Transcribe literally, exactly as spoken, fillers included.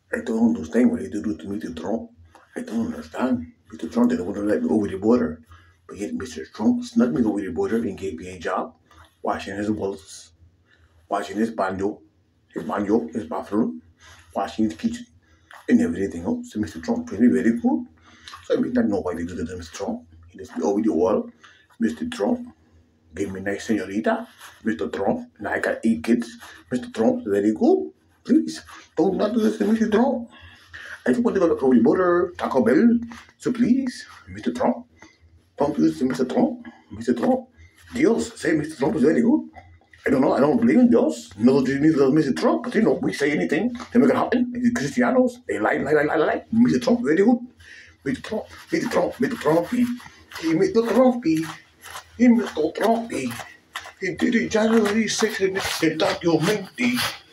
I don't understand what they do to Mister Trump. I don't understand. Mister Trump didn't want to let me over the border. But yet Mister Trump snuck me over the border and gave me a job, washing his walls, washing his banjo, his banjo, his bathroom, washing his kitchen, and everything else. So Mister Trump treated me very good. So I mean, I know why they do that to Mister Trump. He lets me over the wall. Mister Trump gave me a nice senorita. Mister Trump, now I got eight kids. Mister Trump, very good. Please, don't not do this to Mister Trump. I just want to go to Holy Butter, Taco Bell. So please, Mister Trump, don't do this to Mister Trump. Mister Trump, Dios, say Mister Trump is very good. I don't know, I don't believe in Dios. No, neither Mister Trump, but you know, we say anything to make it happen. The Cristianos, they lie, lie, lie, lie, lie. Mister Trump, very good. Mister Trump, Mister Trump, Mister Trump, he, he, Mister Trump, he, he, Mister Trump, he, he did it January sixth in the documentary.